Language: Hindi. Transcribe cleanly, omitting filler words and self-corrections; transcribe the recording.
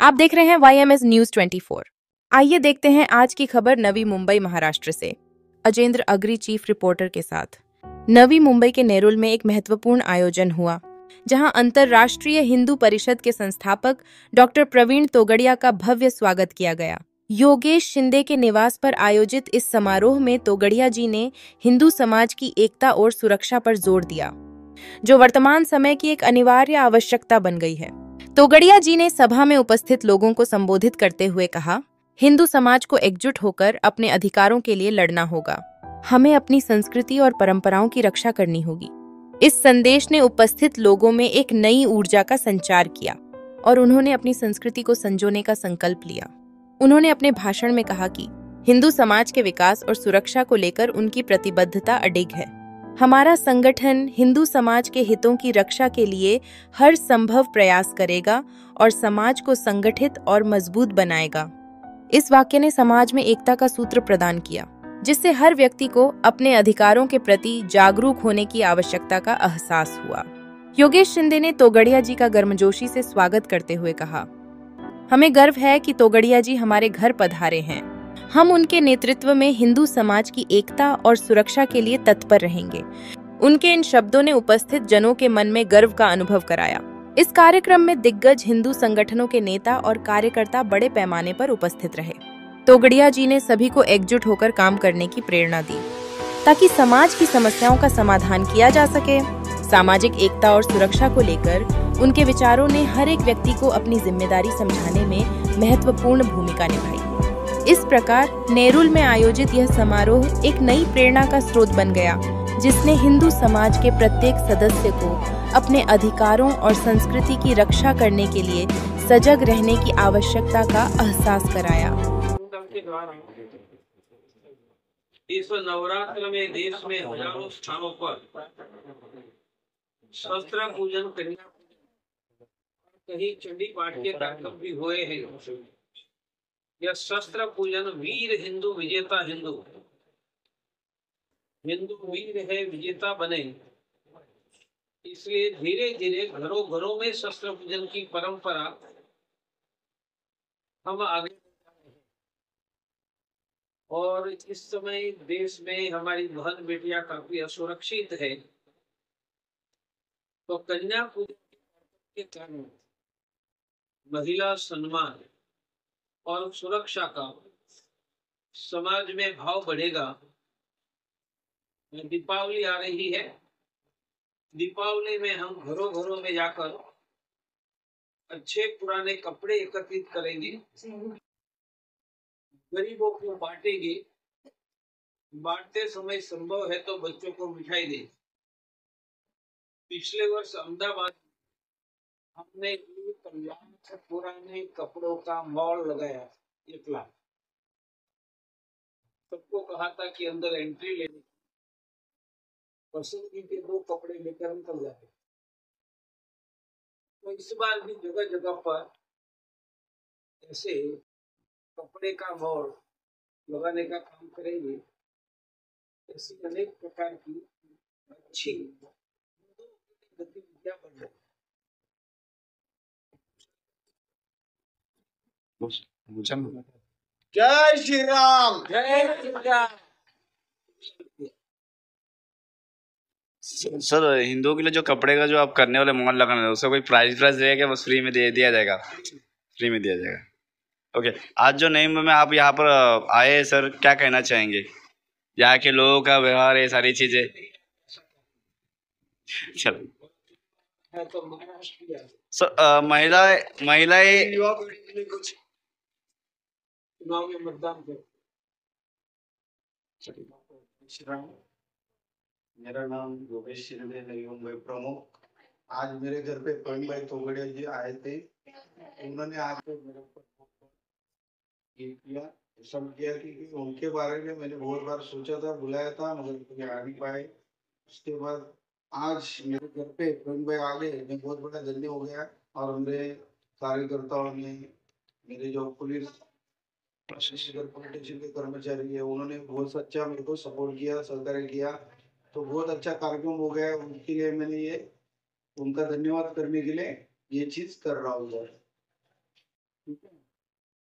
आप देख रहे हैं YMS न्यूज 24। आइए देखते हैं आज की खबर नवी मुंबई महाराष्ट्र से अजेंद्र अग्री चीफ रिपोर्टर के साथ। नवी मुंबई के नेरुल में एक महत्वपूर्ण आयोजन हुआ जहां अंतर्राष्ट्रीय हिंदू परिषद के संस्थापक डॉक्टर प्रवीण तोगड़िया का भव्य स्वागत किया गया। योगेश शिंदे के निवास पर आयोजित इस समारोह में तोगड़िया जी ने हिंदू समाज की एकता और सुरक्षा पर जोर दिया, जो वर्तमान समय की एक अनिवार्य आवश्यकता बन गई है। तोगड़िया जी ने सभा में उपस्थित लोगों को संबोधित करते हुए कहा, हिंदू समाज को एकजुट होकर अपने अधिकारों के लिए लड़ना होगा। हमें अपनी संस्कृति और परंपराओं की रक्षा करनी होगी। इस संदेश ने उपस्थित लोगों में एक नई ऊर्जा का संचार किया और उन्होंने अपनी संस्कृति को संजोने का संकल्प लिया। उन्होंने अपने भाषण में कहा कि हिंदू समाज के विकास और सुरक्षा को लेकर उनकी प्रतिबद्धता अडिग है। हमारा संगठन हिंदू समाज के हितों की रक्षा के लिए हर संभव प्रयास करेगा और समाज को संगठित और मजबूत बनाएगा। इस वाक्य ने समाज में एकता का सूत्र प्रदान किया, जिससे हर व्यक्ति को अपने अधिकारों के प्रति जागरूक होने की आवश्यकता का एहसास हुआ। योगेश शिंदे ने तोगड़िया जी का गर्मजोशी से स्वागत करते हुए कहा, हमें गर्व है कि तोगड़िया जी हमारे घर पधारे हैं। हम उनके नेतृत्व में हिंदू समाज की एकता और सुरक्षा के लिए तत्पर रहेंगे। उनके इन शब्दों ने उपस्थित जनों के मन में गर्व का अनुभव कराया। इस कार्यक्रम में दिग्गज हिंदू संगठनों के नेता और कार्यकर्ता बड़े पैमाने पर उपस्थित रहे। तोगड़िया जी ने सभी को एकजुट होकर काम करने की प्रेरणा दी ताकि समाज की समस्याओं का समाधान किया जा सके। सामाजिक एकता और सुरक्षा को लेकर उनके विचारों ने हर एक व्यक्ति को अपनी जिम्मेदारी समझाने में महत्वपूर्ण भूमिका निभाई। इस प्रकार नेरुल में आयोजित यह समारोह एक नई प्रेरणा का स्रोत बन गया, जिसने हिंदू समाज के प्रत्येक सदस्य को अपने अधिकारों और संस्कृति की रक्षा करने के लिए सजग रहने की आवश्यकता का एहसास कराया। इस नवरात्र में देश में हजारों स्थानों पर शस्त्र पूजन कहीं चंडी पाठ के कार्यक्रम भी हुए हैं। यह शस्त्र पूजन वीर हिंदू विजेता हिंदू वीर है विजेता बने, इसलिए धीरे धीरे घरों घरों में शस्त्र पूजन की परंपरा हम आगे, और इस समय देश में हमारी बहन बेटियां काफी असुरक्षित है, तो कन्या पूजन के कारण महिला सम्मान और सुरक्षा का समाज में भाव बढ़ेगा। दीपावली आ रही है। दीपावली में हम घरों घरों में जाकर अच्छे पुराने कपड़े एकत्रित करेंगे, गरीबों को बांटेंगे। बांटते समय संभव है तो बच्चों को मिठाई दें। पिछले वर्ष अहमदाबाद हमने 1 लाख पुराने कपड़ों का मॉल लगाया। 1 लाख। सबको कहा था कि अंदर एंट्री लेने, पसंद के 2 कपड़े लेकर निकल जाए। तो इस बार भी जगह जगह पर ऐसे कपड़े का मॉल लगाने का काम करेंगे। ऐसी अनेक प्रकार की अच्छी गतिविधियां बढ़ रही। जय श्री राम। जय श्री राम। सर, हिंदुओं के लिए जो कपड़े का जो आप करने वाले मॉल लगाना है, उसका कोई प्राइस रहेगा, बस फ्री में दे दिया जाएगा? फ्री में दिया जाएगा। ओके, आज जो नई मुंबई में आप यहाँ पर आए हैं सर, क्या कहना चाहेंगे? यहाँ के लोगों का व्यवहार, ये सारी चीजें। चलो सर, महिलाएं कुछ चुनाव में मतदान करें। मेरा नाम योगेश शिंदे, नई मुंबई प्रमुख। आज मेरे घर पे प्रवीण भाई तोगड़िया जी आए थे। उन्होंने आके मेरे को सब किया कि उनके बारे में मैंने बहुत बार सोचा था, बुलाया था, मगर कभी आ नहीं पाए। उसके बाद आज मेरे घर पे प्रवीण भाई आ गए, मैं बहुत बड़ा धन्य हो गया। और मेरे कार्यकर्ताओं ने, मेरे जो पुलिस पॉलिटिशियन के कर्मचारी है, उन्होंने बहुत अच्छा मेरे को सपोर्ट किया, सहकार्य किया। तो बहुत अच्छा कार्यक्रम हो गया। उनके लिए मैंने ये उनका धन्यवाद करने के लिए ये चीज कर रहा हूँ। ठीक है।